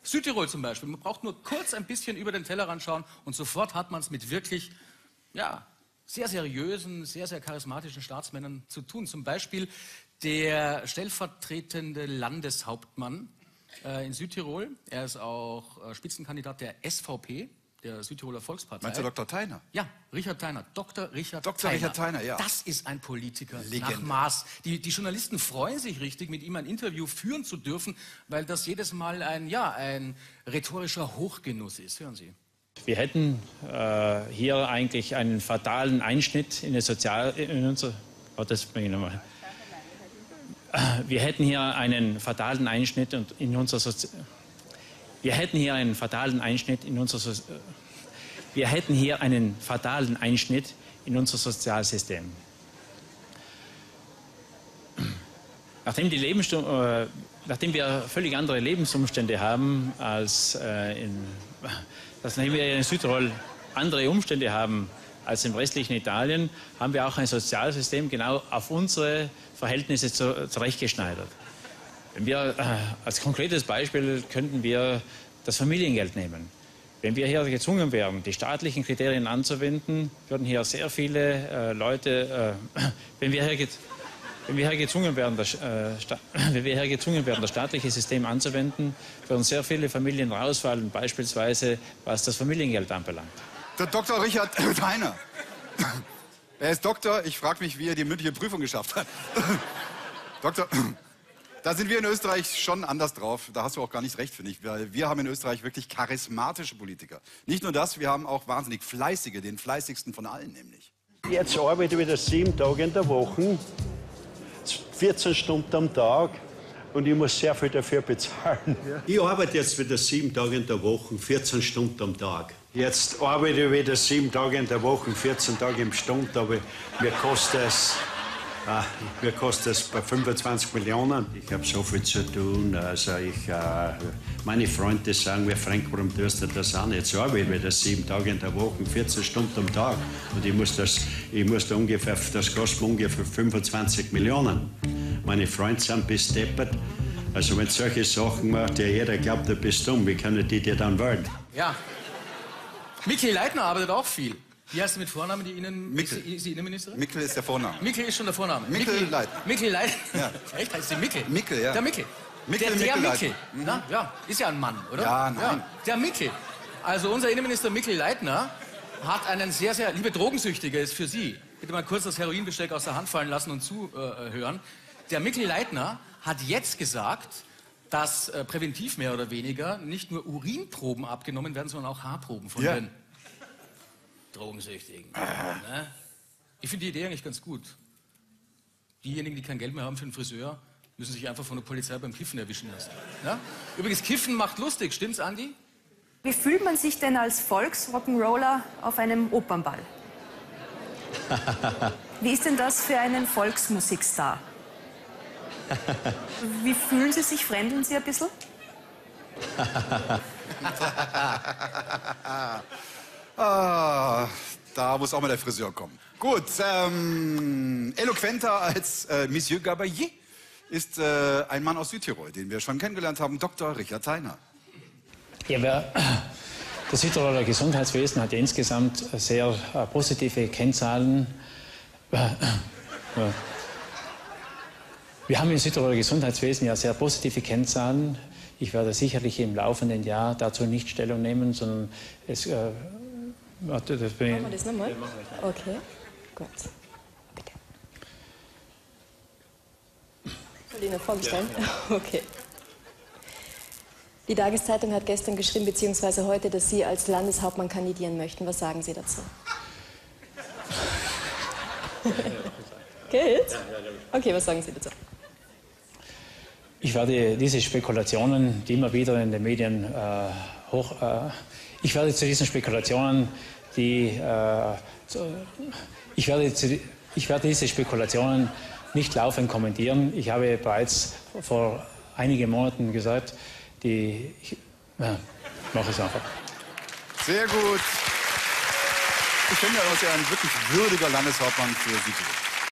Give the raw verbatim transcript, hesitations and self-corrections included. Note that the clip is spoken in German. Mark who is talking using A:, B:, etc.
A: Südtirol zum Beispiel. Man braucht nur kurz ein bisschen über den Tellerrand schauen und sofort hat man es mit wirklich, ja, sehr seriösen, sehr, sehr charismatischen Staatsmännern zu tun. Zum Beispiel der stellvertretende Landeshauptmann äh, in Südtirol. Er ist auch äh, Spitzenkandidat der S V P, der Südtiroler Volkspartei.
B: Meinst du Doktor Theiner?
A: Ja, Richard Theiner. Doktor Richard
B: Doktor
A: Theiner.
B: Richard Theiner, ja.
A: Das ist ein Politiker
B: Legende.
A: nach Maß. Die, die Journalisten freuen sich richtig, mit ihm ein Interview führen zu dürfen, weil das jedes Mal ein, ja, ein rhetorischer Hochgenuss ist. Hören Sie.
C: Wir hätten äh, hier eigentlich einen fatalen Einschnitt in, Sozial in unser... Oh, das bringe ich nochmal. Wir hätten hier einen fatalen Einschnitt in unser Sozi Wir hätten hier einen fatalen Einschnitt in unser so Wir hätten hier einen fatalen Einschnitt in unser Sozialsystem. Nachdem, die äh, nachdem wir völlig andere Lebensumstände haben als äh, in Nachdem wir in Südtirol andere Umstände haben als im restlichen Italien, haben wir auch ein Sozialsystem genau auf unsere Verhältnisse zu, zurechtgeschneidert. Wenn wir, äh, als konkretes Beispiel könnten wir das Familiengeld nehmen. Wenn wir hier gezwungen wären, die staatlichen Kriterien anzuwenden, würden hier sehr viele äh, Leute, äh, wenn wir hier Wenn wir hier gezwungen werden, das, äh, wenn wir hier gezwungen werden, das staatliche System anzuwenden, würden sehr viele Familien rausfallen, beispielsweise was das Familiengeld anbelangt.
B: Der Doktor Richard Theiner. Er ist Doktor. Ich frage mich, wie er die mündliche Prüfung geschafft hat. Doktor, da sind wir in Österreich schon anders drauf. Da hast du auch gar nicht recht, finde ich. Weil wir haben in Österreich wirklich charismatische Politiker. Nicht nur das, wir haben auch wahnsinnig fleißige, den fleißigsten von allen nämlich.
D: Jetzt arbeite ich wieder sieben Tage in der Woche. vierzehn Stunden am Tag und ich muss sehr viel dafür bezahlen.
E: Ich arbeite jetzt wieder sieben Tage in der Woche, vierzehn Stunden am Tag.
D: Jetzt arbeite ich wieder sieben Tage in der Woche, vierzehn Tage im Stund, aber mir kostet es, äh, mir kostet es bei fünfundzwanzig Millionen.
E: Ich habe so viel zu tun, also ich, äh, meine Freunde sagen mir, Frank, warum tust du das an? Jetzt arbeite ich wieder sieben Tage in der Woche, vierzehn Stunden am Tag und ich muss das, ich muss da ungefähr, das kostet mir ungefähr fünfundzwanzig Millionen. Meine Freunde sind bis deppert. Also wenn solche Sachen macht, ja jeder glaubt, du bist dumm. Wie können die dir dann wählen?
A: Ja. Mickey Leitner arbeitet auch viel. Wie heißt sie mit Vornamen, die Innen
B: Mickel.
A: Ist sie, ist sie Innenministerin?
B: Mickel ist der Vorname.
A: Mickel ist schon der Vorname.
B: Mickel Leitner.
A: Mickel Leitner.
B: Ja.
A: Echt? Heißt sie Mickel?
B: Mickel, ja.
A: Der Mickel.
B: Mickel,
A: der der
B: Mickel
A: Mickel.
B: Mhm.
A: Na, ja, ist ja ein Mann, oder?
B: Ja, nein.
A: Ja, der Mickel. Also unser Innenminister Mickel Leitner hat einen sehr, sehr... Liebe Drogensüchtige, ist für Sie. Bitte mal kurz das Heroinbesteck aus der Hand fallen lassen und zuhören. Der Mickel Leitner hat jetzt gesagt, dass äh, präventiv mehr oder weniger nicht nur Urinproben abgenommen werden, sondern auch Haarproben von
B: ja.
A: den Drogensüchtigen. Ah. Ne? Ich finde die Idee eigentlich ganz gut. Diejenigen, die kein Geld mehr haben für einen Friseur, müssen sich einfach von der Polizei beim Kiffen erwischen lassen. Ja? Übrigens, Kiffen macht lustig, stimmt's, Andi?
F: Wie fühlt man sich denn als Volksrock'n'Roller auf einem Opernball? Wie ist denn das für einen Volksmusikstar? Wie fühlen Sie sich? Fremdeln Sie ein bisschen?
B: ah, da muss auch mal der Friseur kommen. Gut, ähm, eloquenter als äh, Monsieur Gabayé ist äh, ein Mann aus Südtirol, den wir schon kennengelernt haben, Doktor Richard Theiner.
C: Ja, wer, das Südtiroler Gesundheitswesen hat ja insgesamt sehr äh, positive Kennzahlen. Äh, äh, Wir haben im Südtiroler Gesundheitswesen ja sehr positive Kennzahlen. Ich werde sicherlich im laufenden Jahr dazu nicht Stellung nehmen, sondern es... Äh, warte, das bin ich,
G: machen wir das nochmal? Okay, gut. Bitte. Soll ich Ihnen vorstellen? Ja. Okay. Die Tageszeitung hat gestern geschrieben, beziehungsweise heute, dass Sie als Landeshauptmann kandidieren möchten. Was sagen Sie dazu? Geht? Okay, was sagen Sie dazu?
C: Ich werde diese Spekulationen, die immer wieder in den Medien äh, hoch... Äh, ich werde zu diesen Spekulationen, die... Äh, zu, ich, werde zu, ich werde diese Spekulationen nicht laufend kommentieren. Ich habe bereits vor einigen Monaten gesagt, die... Ich, ja, mache es einfach.
B: Sehr gut. Ich finde, er ist ja ein wirklich würdiger Landeshauptmann für Südtirol.